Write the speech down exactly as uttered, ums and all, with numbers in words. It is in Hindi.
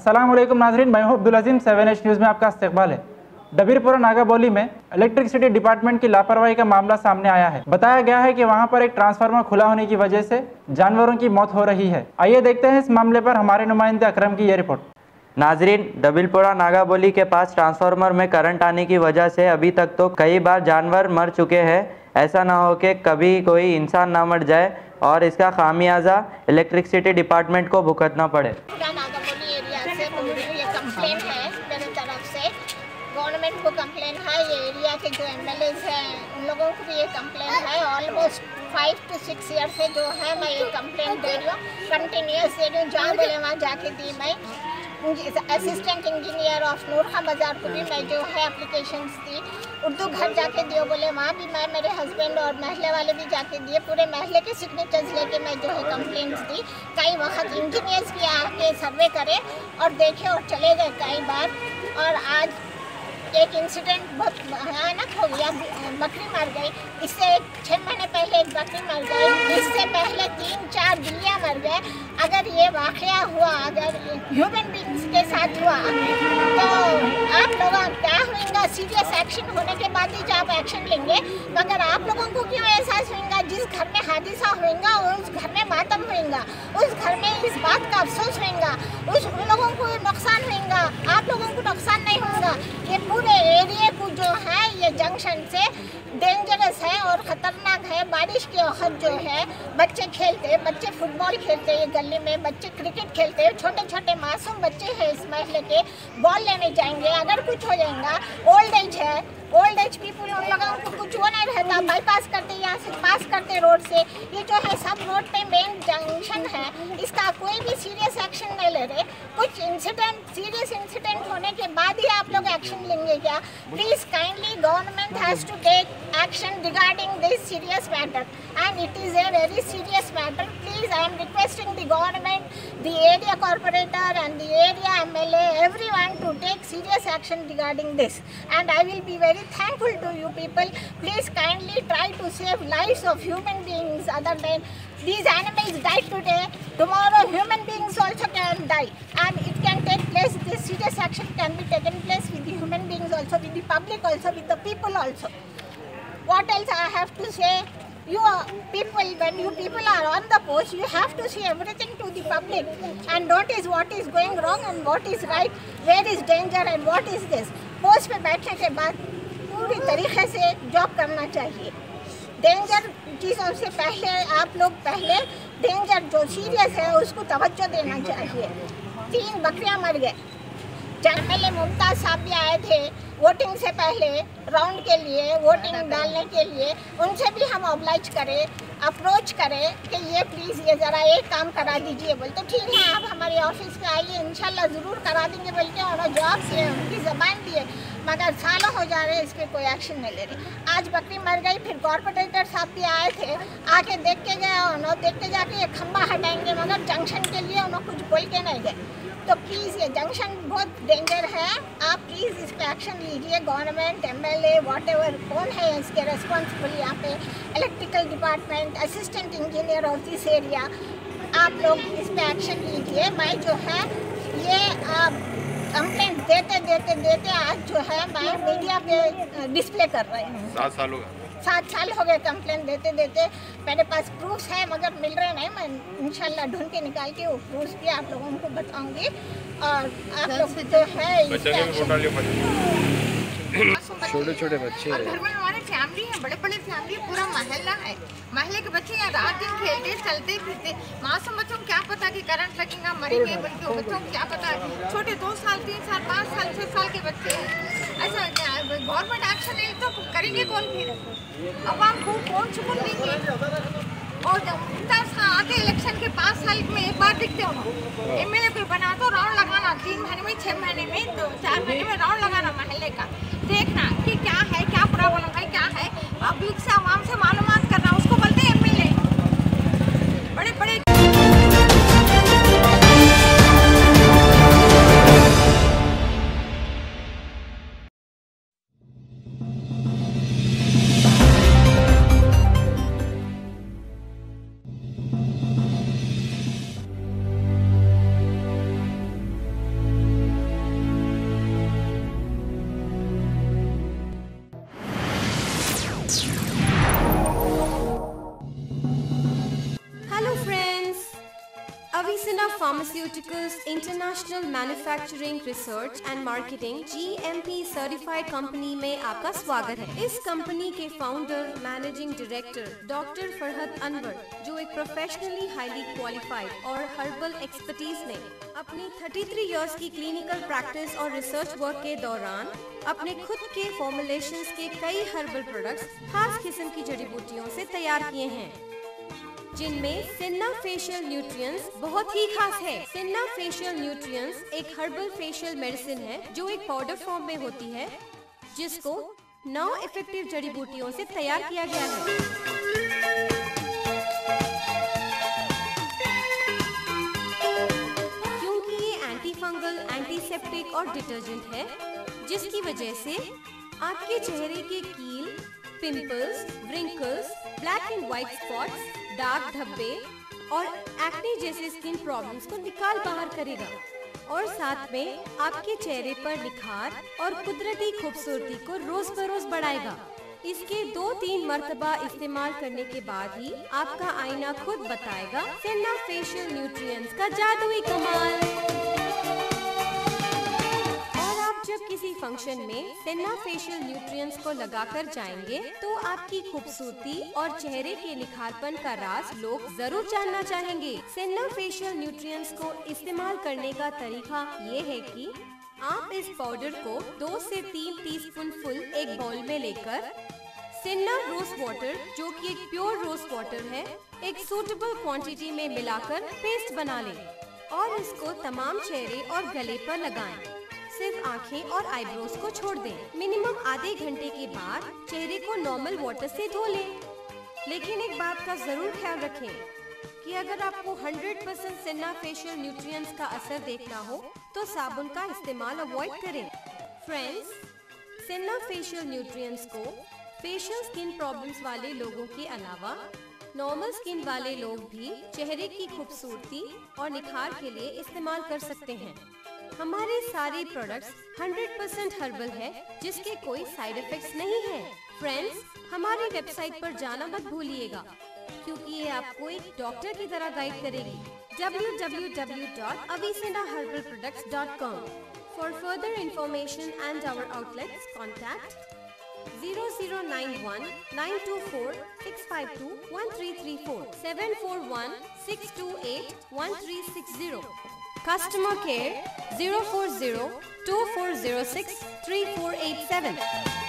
अस्सलाम वालेकुम नाज़रीन, मैं हूं Abdul Azim. Seven H news में आपका इस्तकबाल है। डबीरपुरा नागाबोली में इलेक्ट्रिसिटी डिपार्टमेंट की लापरवाही का मामला सामने आया है। बताया गया है कि वहां पर एक ट्रांसफार्मर खुला होने की वजह से जानवरों की मौत हो रही है। आइए देखते हैं इस मामले पर हमारे नुमाइंदे अकरम की ये रिपोर्ट। नाजरीन, डबीरपुरा नागाबोली के पास ट्रांसफार्मर में करंट आने की वजह से अभी तक तो कई बार जानवर मर चुके हैं। ऐसा ना हो कि कभी कोई इंसान ना मर जाए और इसका खामियाजा इलेक्ट्रिसिटी डिपार्टमेंट को भुगतना पड़े। नागाबोली एरिया से ये कंप्लेन है मेरी तरफ से, गवर्नमेंट को कंप्लेन है, ये एरिया के जो एमएलएज हैं उन लोगों को भी ये कंप्लेन है। Almost five to six year से जो है मैं ये कंप्लेन दे रही हूँ, कंटिन्यूस दे रही हूँ। जहाँ बोले वहाँ जाके दी मैं। असिस्टेंट इंजीनियर ऑफ नूरखा बाजार को भी मैं जो है एप्लीकेशंस दी, उर्दू घर जाके दियो बोले वहाँ भी मैं, मेरे हस्बैंड और महल्ले वाले भी जाके दिए। पूरे महल्ले के सिग्नेचर्स लेके मैं जो है कंप्लेंट्स दी। कई वक्त इंजीनियर्स भी आके सर्वे करे और देखे और चले गए कई बार। और आज एक इंसिडेंट बहुत भयानक हो गया, बकरी मर गई। इससे एक छः महीने पहले एक बकरी मर गई, इससे पहले तीन चार बिल्लियाँ मर गए। अगर ये वाक़या हुआ, अगर ह्यूमन बींग्स के साथ हुआ तो आप लोगों क्या होगा? सीरियस एक्शन होने के बाद ही आप एक्शन लेंगे। मगर आप लोगों को क्यों एहसास होगा? जिस घर में हादसा होगा उस घर में मातम होगा, उस घर में इस बात का अफसोस होगा, उस उन लोगों को नुकसान होगा, आप लोगों को नुकसान नहीं होगा। ये पूरे एरिया को जो है ये जंक्शन से डेंजरस है और ख़तरनाक है। बारिश के वक्त जो है बच्चे खेलते, बच्चे फुटबॉल खेलते हैं, गली में बच्चे क्रिकेट खेलते हैं, छोटे छोटे मासूम बच्चे हैं इस महल्ले के, बॉल लेने जाएंगे, अगर कुछ हो जाएगा। ओल्ड एज है, ओल्ड एज पीपल, उन लोगों को कुछ वो नहीं रहता, बाईपास करते, यहाँ से पास करते रोड से। ये जो है सब रोड पे मेन जंक्शन है, इसका कोई भी सीरियस एक्शन नहीं ले रहे। कुछ इंसिडेंट, सीरियस इंसिडेंट होने के बाद ही आप लोग एक्शन लेंगे क्या? Please kindly government has to take action regarding this serious matter and it is a very serious matter. Please I am requesting the government, the area corporator and the area M L A, everyone to take serious action regarding this, and I will be very thankful to you people. Please kindly try to save lives of human beings. Other than these animals died today, tomorrow human beings also can die, and it can take place. This serious action can be taken place with the human beings also, with the public also, with the people also. What else I have to say? You are people, when you people are on the post, you have to see everything to the public and notice what is going wrong and what is right, where is danger and what is this. Post पे बैठने के बाद पूरी तरीके से जॉब करना चाहिए। डेंजर चीज़ों से पहले आप लोग पहले डेंजर जो सीरियस है उसको तवज्जो देना चाहिए। तीन बकरियां मर गए। एमएलए मुमताज़ साहब भी आए थे वोटिंग से पहले राउंड के लिए, वोटिंग डालने के लिए। उनसे भी हम ऑब्लाइज करें, अप्रोच करें कि ये प्लीज़ ये ज़रा एक काम करा दीजिए। बोल तो ठीक है, आप हमारे ऑफिस पे आइए, इंशाल्लाह ज़रूर करा देंगे बोल के उन्होंने जवाब दिए, उनकी ज़बान दिए। मगर सालों हो जा रहे हैं, इस पर कोई एक्शन नहीं ले रही। आज बकरी मर गई, फिर कॉर्पोरेटर साहब भी आए थे, आके देख के गए, उन्होंने देख के जाके ये खम्बा हटाएंगे, मगर जंक्शन के लिए उन्होंने कुछ बोल के नहीं गए। तो प्लीज़ ये जंक्शन बहुत डेंजर है, आप प्लीज़ इस पर एक्शन लीजिए। गवर्नमेंट, एमएलए, व्हाटएवर कौन है इसके रिस्पॉन्सिबल यहाँ पे, electrical department, assistant engineer of this area, आप लोग इस पर एक्शन लीजिए। मैं जो है ये कंप्लेंट देते देते देते आज जो है मैं मीडिया पे डिस्प्ले कर रही हूँ। सात साल होगा सात साल हो गए कंप्लेंट देते देते। मेरे पास प्रूफ्स है मगर मिल रहे नहीं। मैं इंशाल्लाह ढूंढ के निकाल के वो प्रूफ्स भी आप लोगों को बताऊंगी। और आप लोग जो है छोटे छोटे बच्चे और घर में हमारे फैमिली है, बड़े बड़े फैमिली, पूरा मोहल्ला है। महल्ले के बच्चे यहाँ रात दिन खेलते चलते फिरते। मासूम बच्चों को क्या पता कि करंट लगेगा, मरेंगे, बल्कि बच्चों को क्या पता है। छोटे दो साल, तीन साल, पाँच साल, छः साल के बच्चे हैं। ऐसा गवर्नमेंट एक्शन नहीं तो करेंगे कौन? फिर अवाम को कौन सुकून देंगे? और जब आगे इलेक्शन के पाँच साल में एक बार दिखते हो, एम एल ए कोई बना तो राउंड लगाना, तीन महीने में, छः महीने में, दो चार महीने में राउंड लगाना महल्ले का, देखना कि क्या है, क्या प्रॉब्लम है, क्या है, पब्लिक से, आवाम से मालूमात करना, उसको बोलते हैं एम एल ए। बड़े बड़े Pharmaceuticals International Manufacturing Research and Marketing G M P certified company में आपका स्वागत है। इस कंपनी के founder managing director doctor Farhat Anwar, जो एक प्रोफेशनली हाईली क्वालिफाइड और हर्बल एक्सपर्टीज ने अपनी तैंतीस इयर्स की क्लिनिकल प्रैक्टिस और रिसर्च वर्क के दौरान अपने खुद के फॉर्मुलेशंस के कई हर्बल प्रोडक्ट्स खास किस्म की जड़ी बूटियों से तैयार किए हैं, जिनमें सिन्ना फेशियल न्यूट्रिएंट्स बहुत ही खास है। सिन्ना फेशियल न्यूट्रिएंट्स एक हर्बल फेशियल मेडिसिन है जो एक पाउडर फॉर्म में होती है, जिसको नौ इफेक्टिव जड़ी बूटियों से तैयार किया गया है। क्योंकि ये एंटी फंगल, एंटीसेप्टिक और डिटर्जेंट है, जिसकी वजह से आपके चेहरे के कील, pimples, wrinkles, black and white spots, दाग धब्बे और एक्ने जैसे स्किन प्रॉब्लम्स को निकाल बाहर करेगा और साथ में आपके चेहरे पर निखार और कुदरती खूबसूरती को रोज बरोज बढ़ाएगा। इसके दो तीन मर्तबा इस्तेमाल करने के बाद ही आपका आईना खुद बताएगा सिन्ना फेशियल न्यूट्रिएंट्स का जादुई कमाल। जब किसी फंक्शन में सिन्ना फेशियल न्यूट्रिएंट्स को लगाकर जाएंगे तो आपकी खूबसूरती और चेहरे के निखारपन का राज लोग जरूर जानना चाहेंगे। सिन्ना फेशियल न्यूट्रिएंट्स को इस्तेमाल करने का तरीका ये है कि आप इस पाउडर को दो से तीन टीस्पून फुल एक बाउल में लेकर सिन्ना रोज वाटर, जो कि एक प्योर रोज वाटर है, एक सूटेबल क्वांटिटी में मिलाकर पेस्ट बना लें और इसको तमाम चेहरे और गले पर लगाएं। सिर्फ आंखें और आईब्रोज को छोड़ दें। मिनिमम आधे घंटे के बाद चेहरे को नॉर्मल वाटर से धो लें। लेकिन एक बात का जरूर ख्याल रखें कि अगर आपको सौ परसेंट सिन्ना फेशियल न्यूट्रिएंट्स का असर देखना हो तो साबुन का इस्तेमाल अवॉइड करें। फ्रेंड्स, सिन्ना फेशियल न्यूट्रिएंट्स को फेशियल स्किन प्रॉब्लम्स वाले लोगों के अलावा नॉर्मल स्किन वाले लोग भी चेहरे की खूबसूरती और निखार के लिए इस्तेमाल कर सकते हैं। हमारे सारे प्रोडक्ट्स सौ परसेंट हर्बल है, जिसके कोई साइड इफेक्ट्स नहीं है। फ्रेंड्स, हमारी वेबसाइट पर जाना मत भूलिएगा, क्योंकि ये आपको एक डॉक्टर की तरह गाइड करेगी। W W W dot Avicenna herbal products dot com. For further information and our outlets contact zero zero nine one nine two four six five two one three three four seven four one six two eight one three six zero. Customer care zero four zero two four zero six three four eight seven.